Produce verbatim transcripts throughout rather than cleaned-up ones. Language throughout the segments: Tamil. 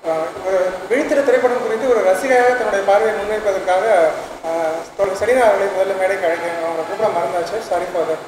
விழித்திரை திரைப்படம் குறித்து ஒரு ரசிகையாக தன்னுடைய பார்வையை முன்வைப்பதற்காக செலினா அவர்களை முதல்ல மேடைக்கு அழைக்கிறேன். அவங்களை கூப்பிட மறந்தாச்சு, சாரி ஃபார் தட்.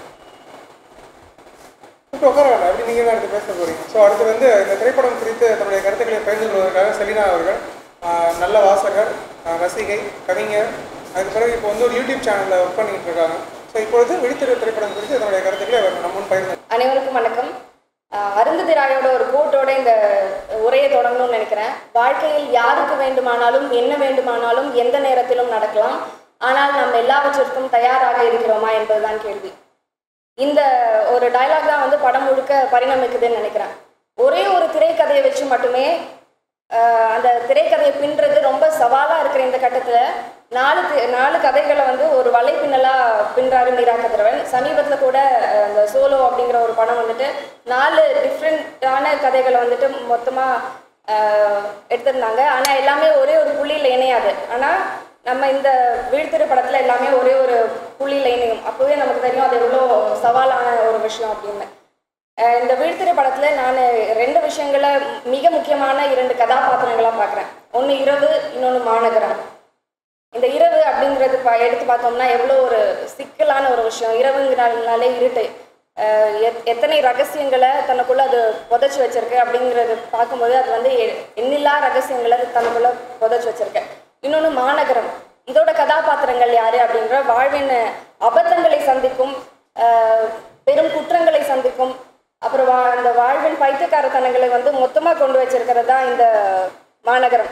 இப்போ உட்கார வேண்டாம், எப்படி நீங்கள் தான் எடுத்து பேச போகிறீங்க. ஸோ அடுத்து வந்து இந்த திரைப்படம் குறித்து தன்னுடைய கருத்துக்களை பகிர்ந்து கொள்வதற்காக செலினா அவர்கள், நல்ல வாசகர், ரசிகை, கவிஞர், அதுக்கு பிறகு இப்போ வந்து ஒரு யூடியூப் சேனலில் ஒர்க் பண்ணிக்கிட்டு இருக்காங்க. ஸோ இப்பொழுது விழித்திரை திரைப்படம் குறித்து தன்னுடைய கருத்துக்களை நம்ம முன் பகிர்ந்து. அனைவருக்கும் வணக்கம். அருந்ததி ராயோட ஒரு கோட்டோட இந்த உரையை தொடங்கணும்னு நினைக்கிறேன். வாழ்க்கையில் யாருக்கு வேண்டுமானாலும் என்ன வேண்டுமானாலும் எந்த நேரத்திலும் நடக்கலாம், ஆனால் நம்ம எல்லாவற்றிற்கும் தயாராக இருக்கிறோமா என்பதுதான் கேள்வி. இந்த ஒரு டயலாக் தான் வந்து படம் முழுக்க பரிணமிக்குதுன்னு நினைக்கிறேன். ஒரே ஒரு திரைக்கதையை வச்சு மட்டுமே அந்த திரைக்கதையை பின்னுறது ரொம்ப சவாலாக இருக்கிற இந்த கட்டத்தில் நாலு நாலு கதைகளை வந்து ஒரு வலைப்பின்னலாக பின்றாரு மீரா கதிரவன். சமீபத்தில் கூட அந்த சோலோ அப்படிங்கிற ஒரு படம் வந்துட்டு நாலு டிஃப்ரெண்ட்டான கதைகளை வந்துட்டு மொத்தமாக எடுத்திருந்தாங்க. ஆனால் எல்லாமே ஒரே ஒரு புள்ளியில் இணையாது. ஆனால் நம்ம இந்த விழித்திரை படத்தில் எல்லாமே ஒரே ஒரு புள்ளியில் இணையும். அப்போவே நமக்கு தெரியும் அது எவ்வளோ சவாலான ஒரு விஷயம் அப்படின்னு. இந்த விழித்திரை படத்தில் நான் ரெண்டு விஷயங்களை மிக முக்கியமான இரண்டு கதாபாத்திரங்களாக பார்க்குறேன். ஒன்று இரவு, இன்னொன்று மாநகரம். இந்த இரவு அப்படிங்கிறது பா எடுத்து பார்த்தோம்னா எவ்வளோ ஒரு சிக்கலான ஒரு விஷயம். இரவுங்கிறனாலே இருட்டு, எத்தனை ரகசியங்களை தனக்குள்ளே அது புதைச்சி வச்சிருக்கு அப்படிங்கிறது பார்க்கும்போது அது வந்து எண்ணில்லா ரகசியங்களை தனக்குள்ளே புதைச்சி வச்சிருக்கு. இன்னொன்று மாநகரம். இதோட கதாபாத்திரங்கள் யார் அப்படின்ற வாழ்வின் அபத்தங்களை சந்திக்கும், பெரும் குற்றங்களை சந்திக்கும், அப்புறம் வா அந்த வாழ்வின் பைத்தியக்காரத்தனங்களை வந்து மொத்தமாக கொண்டு வச்சிருக்கிறது தான் இந்த மாநகரம்.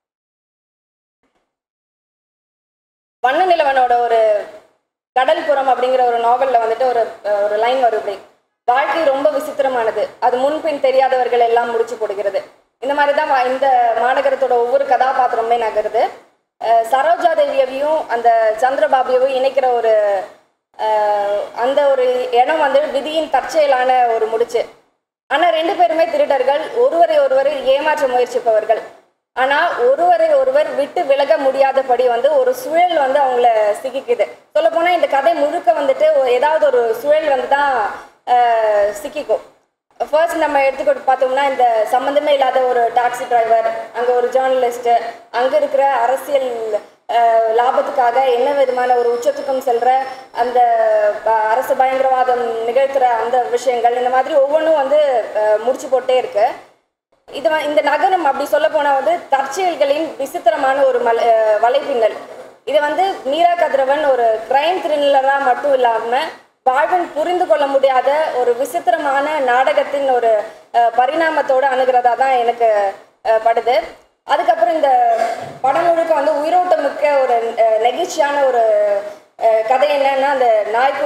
வண்ண நிலவனோட ஒரு கடல்புறம் அப்படிங்கிற ஒரு நாவலில் வந்துட்டு ஒரு ஒரு லைன் வரும் இப்படி: வாழ்க்கை ரொம்ப விசித்திரமானது, அது முன்பின் தெரியாதவர்கள் எல்லாம் முடிச்சு போடுகிறது. இந்த மாதிரி தான் இந்த மாநகரத்தோட ஒவ்வொரு கதாபாத்திரமே நகருது. சரோஜா தேவியவையும் அந்த சந்திரபாபுவையும் இணைக்கிற ஒரு அந்த ஒரு இடம் வந்து விதியின் தற்செயலான ஒரு முடிச்சு. ஆனால் ரெண்டு பேருமே திருடர்கள், ஒருவரை ஒருவர் ஏமாற்ற முயற்சிப்பவர்கள். ஆனால் ஒருவரை ஒருவர் விட்டு விலக முடியாதபடி வந்து ஒரு சுழல் வந்து அவங்கள சிக்கிக்குது. சொல்லப்போனால் இந்த கதை முழுக்க வந்துட்டு ஏதாவது ஒரு சுழல் வந்து தான் சிக்கிக்கும். ஃபர்ஸ்ட் நம்ம எடுத்துக்கிட்டு பார்த்தோம்னா இந்த சம்மந்தமே இல்லாத ஒரு டாக்ஸி டிரைவர், அங்கே ஒரு ஜேர்னலிஸ்ட்டு, அங்கே இருக்கிற அரசியல் லாபத்துக்காக என்ன விதமான ஒரு உச்சத்துக்கும் செல்கிற அந்த அரசு பயங்கரவாதம் நிகழ்த்துகிற அந்த விஷயங்கள், இந்த மாதிரி ஒவ்வொன்றும் வந்து முடிச்சு போட்டே இருக்கு. இது இந்த நகரம் அப்படி சொல்ல போனால் வந்து தற்செயல்களின் விசித்திரமான ஒரு மலை வலைப்பின்னல். இதை வந்து மீரா கதிரவன் ஒரு கிரைம் த்ரில்லராக மட்டும் இல்லாமல் வாழ்வின் புரிந்து கொள்ள முடியாத ஒரு விசித்திரமான நாடகத்தின் ஒரு பரிணாமத்தோடு அணுகிறதா தான் எனக்கு படுது. அதுக்கப்புறம் இந்த படம் முழுக்க வந்து உயிரோட்டம் மிக்க ஒரு நெகிழ்ச்சியான ஒரு கதை என்னன்னா, அந்த நாய்க்கு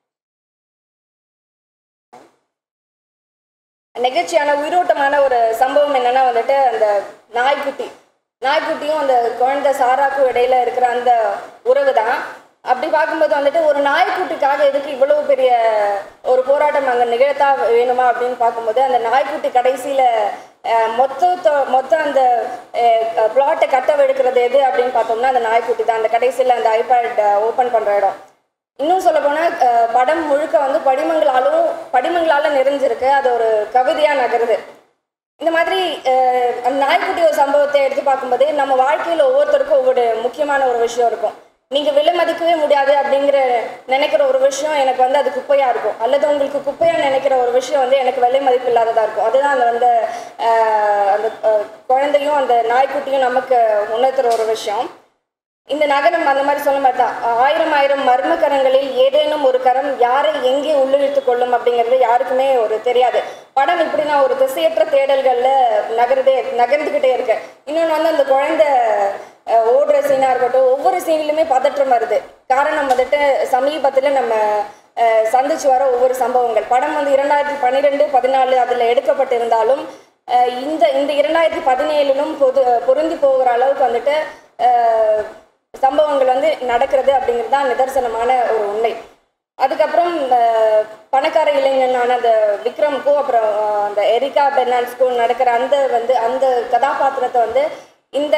நெகிழ்ச்சியான உயிரோட்டமான ஒரு சம்பவம் என்னன்னா வந்துட்டு அந்த நாய்க்குட்டி நாய்க்குட்டியும் அந்த குழந்தை சாராக்கும் இடையில இருக்கிற அந்த உறவு தான். அப்படி பார்க்கும்போது வந்துட்டு ஒரு நாய்க்குட்டிக்காக எதுக்கு இவ்வளவு பெரிய ஒரு போராட்டம் அங்கே நிகழ்த்தா வேணுமா அப்படின்னு பார்க்கும்போது அந்த நாய்க்குட்டி கடைசியில் மொத்த மொத்த அந்த பிளாட்டை கட்டவெடுக்கிறது எது அப்படின்னு பார்த்தோம்னா அந்த நாய்க்குட்டி தான். அந்த கடைசியில் அந்த ஐபேட் ஓப்பன் பண்ணுற இடம். இன்னும் சொல்ல போனால் படம் முழுக்க வந்து படிமங்களாலும் படிமங்களால் நிறைஞ்சிருக்கு. அது ஒரு கவிதையாக நகருது. இந்த மாதிரி அந்த நாய்க்குட்டி ஒரு சம்பவத்தை எடுத்து பார்க்கும்போது நம்ம வாழ்க்கையில் ஒவ்வொருத்தருக்கும் ஒவ்வொரு முக்கியமான ஒரு விஷயம் இருக்கும். நீங்கள் விலை மதிக்கவே முடியாது அப்படிங்கிற நினைக்கிற ஒரு விஷயம் எனக்கு வந்து அது குப்பையாக இருக்கும், அல்லது உங்களுக்கு குப்பையாக நினைக்கிற ஒரு விஷயம் வந்து எனக்கு விலை மதிப்பு இல்லாததாக இருக்கும். அதுதான் அந்த வந்து அந்த குழந்தையும் அந்த நாய்க்குட்டியும் நமக்கு உணர்த்துற ஒரு விஷயம். இந்த நகரம் அந்த மாதிரி சொல்ல மாதிரி தான். ஆயிரம் ஆயிரம் மர்ம கரங்களில் ஏதேனும் ஒரு கரம் யாரை எங்கே உள்ளிழுத்து கொள்ளும் அப்படிங்கிறது யாருக்குமே ஒரு தெரியாது. படம் இப்படி நான் ஒரு திசையற்ற தேடல்களில் நகர்தே நகர்ந்துக்கிட்டே இருக்கேன். இன்னொன்று வந்து அந்த குழந்தை ஓடுற சீனாக இருக்கட்டும், ஒவ்வொரு சீனிலுமே பதற்றம் வருது. காரணம் வந்துட்டு சமீபத்தில் நம்ம சந்திச்சு வர ஒவ்வொரு சம்பவங்கள். படம் வந்து இரண்டாயிரத்தி பன்னிரெண்டு பதினாலு அதில் எடுக்கப்பட்டிருந்தாலும் இந்த இந்த இரண்டாயிரத்தி பதினேழுலும் பொது பொருந்தி போகிற அளவுக்கு வந்துட்டு சம்பவங்கள் வந்து நடக்கிறது அப்படிங்கிறது தான் நிதர்சனமான ஒரு உண்மை. அதுக்கப்புறம் பணக்கார இளைஞனான அந்த விக்ரமுக்கும் அப்புறம் அந்த எரிகா பெர்னான்ஸ்க்கும் நடக்கிற அந்த வந்து அந்த கதாபாத்திரத்தை வந்து இந்த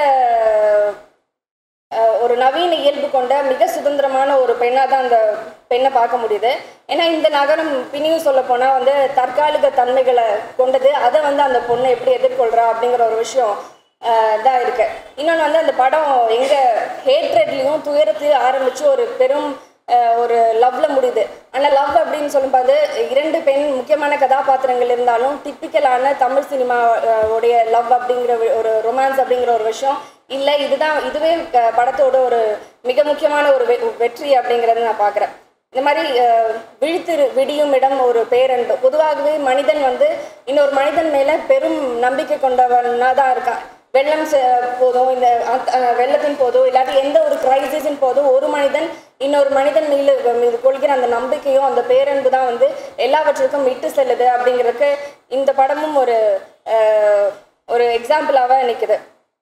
ஒரு நவீன இயல்பு கொண்ட மிக சுதந்திரமான ஒரு பெண்ணாக தான் அந்த பெண்ணை பார்க்க முடியுது. ஏன்னா இந்த நகரம் பின்னியும் சொல்ல போனால் வந்து தற்காலிக தன்மைகளை கொண்டது. அதை வந்து அந்த பொண்ணை எப்படி எதிர்கொள்கிறா அப்படிங்கிற ஒரு விஷயம் இதாக இருக்கு. இன்னொன்று வந்து அந்த படம் எங்கே ஹேட்ரட்லேயும் துயரத்தையும் ஆரம்பித்து ஒரு பெரும் ஒரு லவ்ல முடியுது. ஆனால் லவ் அப்படின்னு சொல்லும்போது இரண்டு பெண் முக்கியமான கதாபாத்திரங்கள் இருந்தாலும் டிப்பிக்கலான தமிழ் சினிமா உடைய லவ் அப்படிங்கிற ஒரு ரொமான்ஸ் அப்படிங்கிற ஒரு விஷயம் இல்லை. இதுதான் இதுவே படத்தோட ஒரு மிக முக்கியமான ஒரு வெற்றி அப்படிங்கிறத நான் பார்க்குறேன். இந்த மாதிரி விழித்திரு விடியும் இடம் ஒரு பேரன்பு. பொதுவாகவே மனிதன் வந்து இன்னொரு மனிதன் மேலே பெரும் நம்பிக்கை கொண்டவனாக தான் இருக்கான். வெள்ளம் போதும், இந்த வெள்ளத்தின் போதும், இல்லாட்டி எந்த ஒரு கிரைசிஸின் போதும் ஒரு மனிதன் இன்னொரு மனிதன் மீது மீது கொள்கிற அந்த நம்பிக்கையும் அந்த பேரன்பு தான் வந்து எல்லாவற்றுக்கும் விட்டு செல்லுது அப்படிங்கிறதுக்கு இந்த படமும் ஒரு ஒரு எக்ஸாம்பிளாக நிற்குது.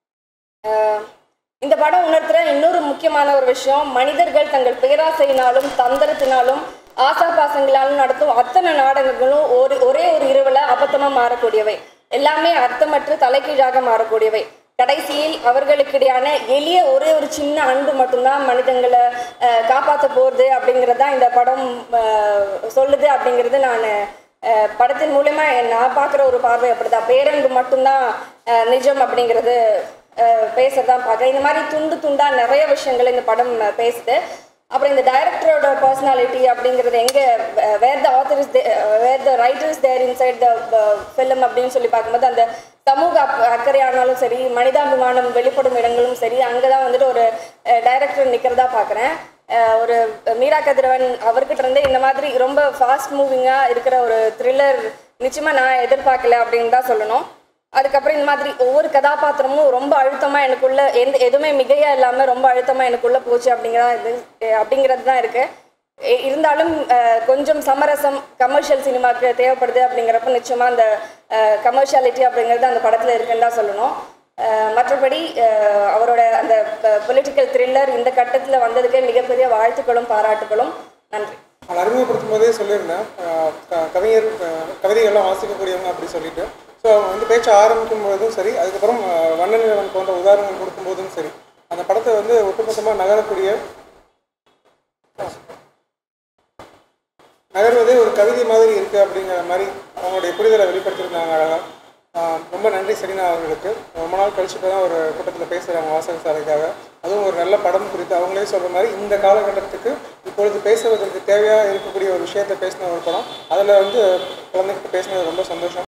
இந்த படம் உணர்த்துற இன்னொரு முக்கியமான ஒரு விஷயம், மனிதர்கள் தங்கள் பேராசையினாலும் தந்திரத்தினாலும் ஆசாபாசங்களாலும் நடத்தும் அத்தனை நாடகங்களும் ஒரு ஒரே ஒரு இரவுல அபத்தமாக மாறக்கூடியவை, எல்லாமே அர்த்தமற்ற தலைகீழாக மாறக்கூடியவை. கடைசியில் அவர்களுக்கிடையான எளிய ஒரே ஒரு சின்ன அன்பு மட்டும்தான் மனிதங்களை காப்பாற்ற போகிறது அப்படிங்கிறது தான் இந்த படம் சொல்லுது. அப்படிங்கிறது நான் படத்தின் மூலமா நான் பார்க்குற ஒரு பார்வை அப்படிதான். பேரன்பு மட்டும்தான் நிஜம் அப்படிங்கிறது பேசுறதான் பார்க்குறேன். இந்த மாதிரி துண்டு துண்டா நிறைய விஷயங்கள் இந்த படம் பேசுது. அப்புறம் இந்த டைரக்டரோட பர்சனாலிட்டி அப்படிங்கிறது எங்கே where the author is where the writer is there inside the film அப்படின்னு சொல்லி பார்க்கும்போது அந்த சமூக அக்கறையானாலும் சரி, மனிதாபிமானம் வெளிப்படும் இடங்களும் சரி, அங்கே தான் வந்துட்டு ஒரு டைரக்டர் நிற்கிறதா பார்க்குறேன். ஒரு மீரா கதிரவன் அவர்கிட்ட இருந்து இந்த மாதிரி ரொம்ப ஃபாஸ்ட் மூவிங்காக இருக்கிற ஒரு த்ரில்லர் நிச்சயமாக நான் எதிர்பார்க்கல அப்படின்னு தான் சொல்லணும். அதுக்கப்புறம் இந்த மாதிரி ஒவ்வொரு கதாபாத்திரமும் ரொம்ப அழுத்தமாக எனக்குள்ள எந்த எதுவுமே மிகையாக இல்லாமல் ரொம்ப அழுத்தமாக எனக்குள்ளே போச்சு அப்படிங்கிறதா இது அப்படிங்கிறது தான் இருக்குது. இருந்தாலும் கொஞ்சம் சமரசம் கமர்ஷியல் சினிமாவுக்கு தேவைப்படுது அப்படிங்கிறப்ப நிச்சயமாக அந்த கமர்ஷியாலிட்டி அப்படிங்கிறது அந்த படத்தில் இருக்குன்னு தான் சொல்லணும். மற்றபடி அவரோட அந்த பொலிட்டிக்கல் த்ரில்லர் இந்த கட்டத்தில் வந்ததுக்கே மிகப்பெரிய வாழ்த்துக்களும் பாராட்டுகளும். நன்றி. நான் அறிமுகப்படுத்தும் போதே சொல்லியிருந்தேன், கவிஞர் கவிதைகள்லாம் வாசிக்கக்கூடியவங்க அப்படி சொல்லிட்டு. ஸோ அவங்க வந்து பேச்ச ஆரம்பிக்கும் போதும் சரி, அதுக்கப்புறம் வண்ணநிலவன் போன்ற உதாரணங்கள் கொடுக்கும்போதும் சரி, அந்த படத்தை வந்து ஒட்டுமொத்தமாக நகரக்கூடிய நகர்வதே ஒரு கவிதை மாதிரி இருக்குது அப்படிங்கிற மாதிரி அவங்களுடைய புரிதலை வெளிப்படுத்தியிருந்தாங்க அழகாக. ரொம்ப நன்றி செலினா அவர்களுக்கு. ரொம்ப நாள் கழிச்சுட்டு தான் ஒரு கூட்டத்தில் பேசுகிறாங்க வாசக சாலைக்காக. அதுவும் ஒரு நல்ல படம் குறித்து அவங்களே சொல்கிற மாதிரி இந்த காலகட்டத்துக்கு இப்பொழுது பேசுவதற்கு தேவையாக இருக்கக்கூடிய ஒரு விஷயத்தை பேசின ஒரு படம். அதில் வந்து குழந்தைகிட்ட பேசினது ரொம்ப சந்தோஷம்.